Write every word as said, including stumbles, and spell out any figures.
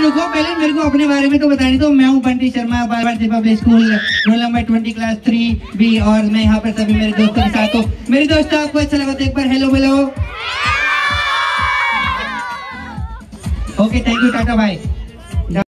रुको, पहले मेरे को अपने बारे में तो बताने दो। मैं हूँ Bunty Sharma, Bharatiya public school, roll number twenty, class three B, और मैं यहाँ पर सभी मेरे दोस्तों के साथ हूँ। मेरे दोस्तों, आपको अच्छा लगा तो एक बार हेलो बोलो। Okay, thank you, tata, bye.